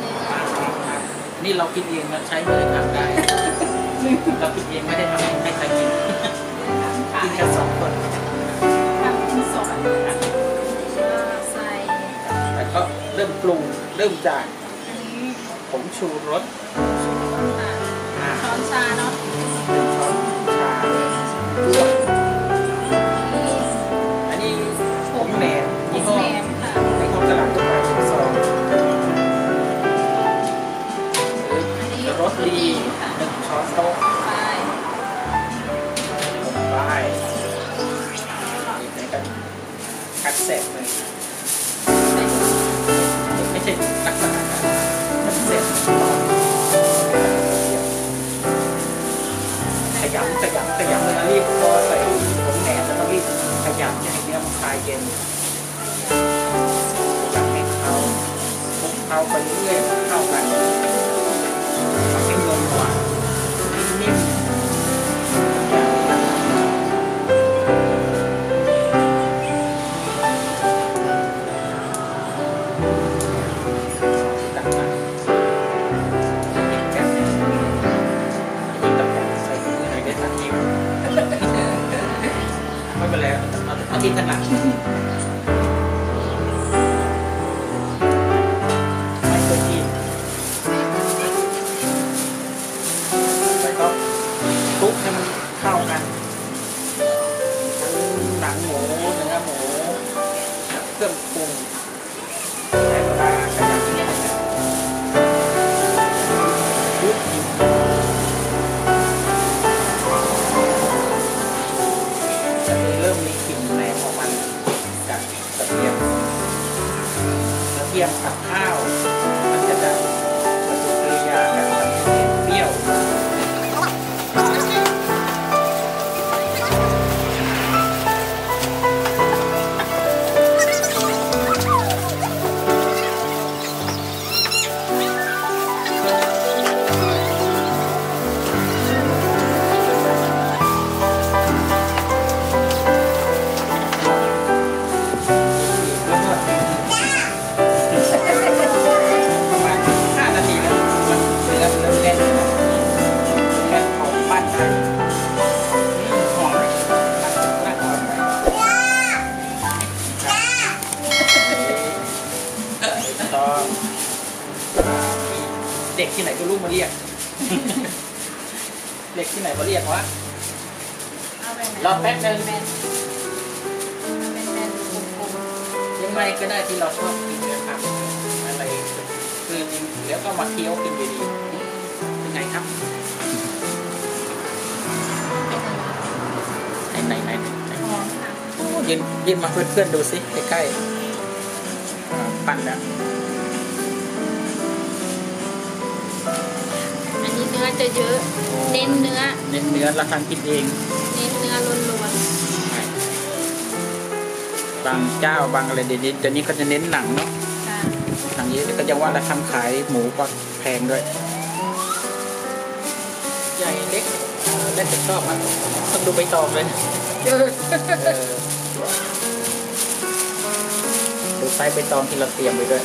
นี่เราคิดเองเราใช้ไม่ได้ทำได้เราคิดเองไม่ได้ทำให้ใครกินกินแค่2 คนทำกินสดใส่แล้วก็เริ่มปรุงเริ่มจากอันนี้ผงชูรสช้อนชาเนาะ 1 ช้อนชาอันนี้ผงแหนมยี่ห้อในท้องตลาดทั่วไปซองรสดี1 ช้อนโต๊ะลงไปกัดเสร็จเลยไม่ใช่ลักษณะนั้นมันเสร็จขยำเลยรีบพอใส่ผงแหนมแล้วก็รีบขยำให้เนื้อมันคลายเย็นขยำให้เข้าไปเรื่อยๆเข้ากันทำให้เนื้อหวานนิ่มไม่เป็นไรเอาที่ถนัดไม่เคยกินแล้วก็คลุกให้มันเข้ากันหนังหมูเนื้อหมูเครื่องปรุงใช้เวลาขยันนิดนึงยุบเริ่มมีกลิ่นแรงของมันจากกระเทียมกับข้าวมันจะได้ปฏิกิริยากันทำให้เปรี้ยวเด็กที่ไหนก็ลูกมาเรียก เด็กที่ไหนมาเรียกวะรอแป๊บนึงยังไงก็ได้ที่เราชอบกินนะครับอะไรคือจริงแล้วก็มาเคี้ยวกินดีๆยังไงครับไหนยืนมาเพื่อนๆดูสิใกล้ๆปั่นแล้วอันนี้เนื้อจะเยอะเน้นเนื้อเราทำกินเองเน้นเนื้อล้วนๆบางเจ้าบางอะไรเดี๋ยวนี้ก็จะเน้นหนังเนาะหนังเยอะก็ยังว่าเราทำขายหมูก็แพงด้วยใหญ่เล็กแล้วจะชอบมันต้องดูใบตองเลยดูไซส์ใบตองที่เราเตรียมไว้ด้วย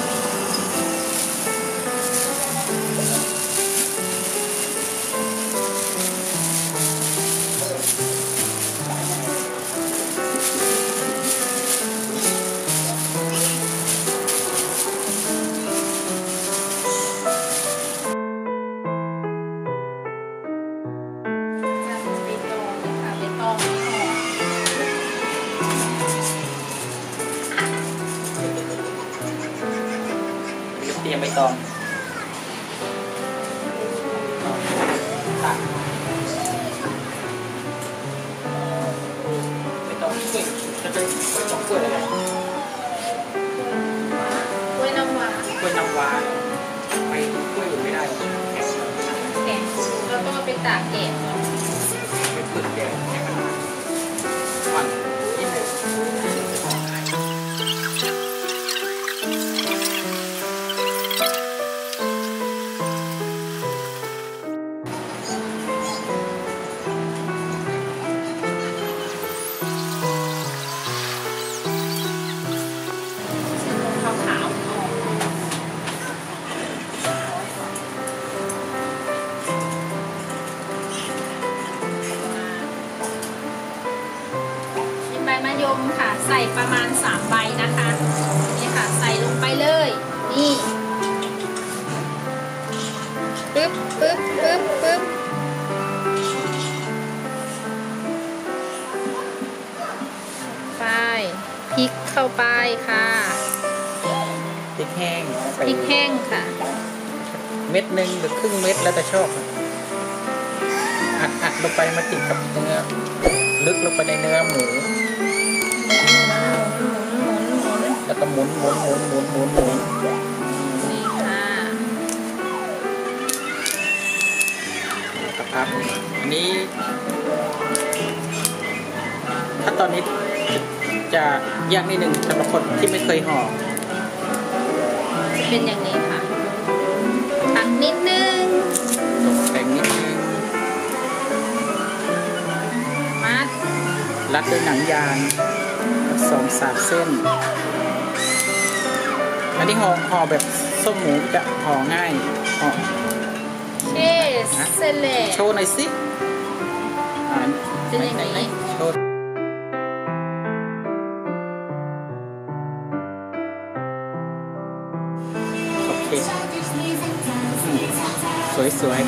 เตรียมใบตองตักใบตองกล้วยจะเป็นใบตองกล้วยอะไรกล้วยน้ำว้าไปกล้วยอยู่ไม่ได้แข็งแล้วก็ไปตากแดดไปฝึกแดดให้มันมันนิดหนึ่งมค่ะ ใส่ประมาณ3 ใบนะคะ นี่ค่ะ ใส่ลงไปเลย นี่ปึ๊บปึ๊บปึ๊บปึ๊บไปพริกเข้าไปค่ะพริกแห้งพริกแห้งค่ะเม็ดหนึ่งหรือครึ่งเม็ดแล้วแต่ชอบอัดลงไปมาติดกับเนื้อลึกลงไปในเนื้อหมูแล้วก็หมุนนี่ค่ะครับอันนี้ถ้าตอนนี้จะยากนิดหนึ่งสำหรับคนที่ไม่เคยห่อจะเป็นอย่างนี้ค่ะตักนิดนึงตกแต่งนิดนึงมัดรัดด้วยหนังยาง2-3 เส้นอันนี้ห่อแบบส้มหมูจะห่อง่ายห่อเชสเสร็จแล้วโชว์หน่อยสิเป็นอย่างนี้โชว์โอเคสวย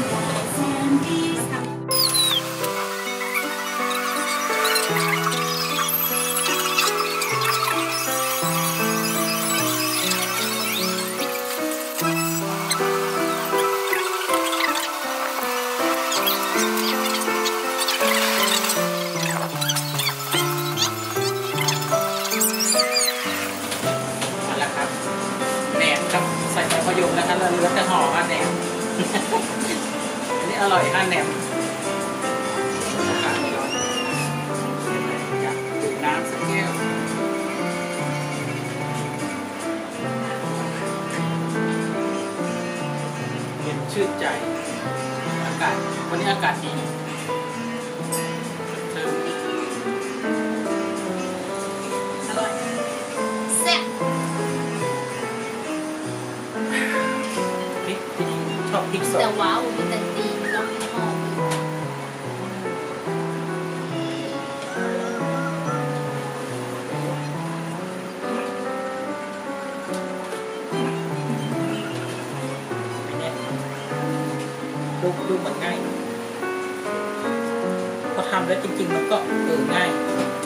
มาแล้วครับแหนมครับใส่ใบมะยมนะครับแล้วเหลือแต่ห่อแหนม อันนี้อร่อยแหนมน้ำสักแก้วเย็นชื่นใจอากาศวันนี้อากาศดีอร่อยแซ่บพริกชอบพริกสดแต่ว้าวมีแต่ตีต้องหอมดูเหมือนง่ายพอทำแล้วจริงๆมันก็ง่าย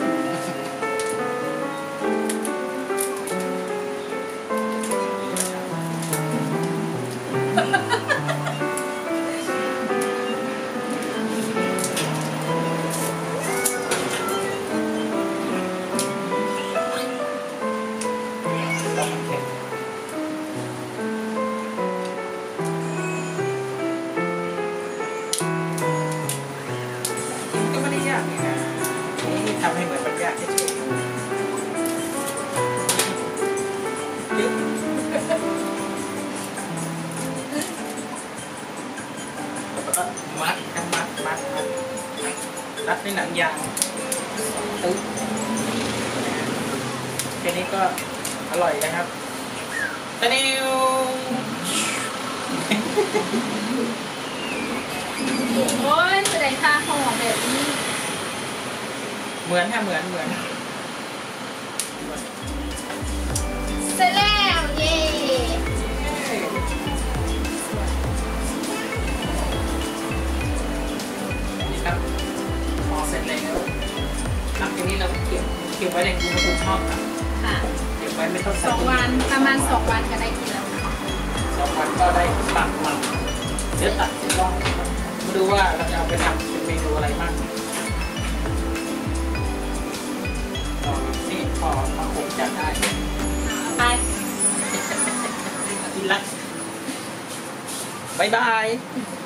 ก็ไม่ได้ยากนี่นะนี่ทำให้เหมือนมันยากเฉยๆยึดมัดทั้งมัดรัดด้วยหนังยางตึ๊บแค่นี้ก็อร่อยนะครับตะนิวโอ้ยแสดงท่าหอมแบบนี้เหมือนค่ะเหมือนเสร็จแล้วเย้นี่ครับพอเสร็จแล้วหลังจากนี้เราเก็บไว้ในอุณหภูมิห้องครับค่ะเก็บไว้ไม่ต้องใส่ 2 วันประมาณ2 วันก็ได้กินแล้วค่ะ 2 วันก็ได้ตักมันเดี๋ยวตักลองมาดูว่าเราจะเอาไปทำเป็นเมนูอะไรบ้างนี่พอมาคงจัดได้ไปกินละบ๊ายบาย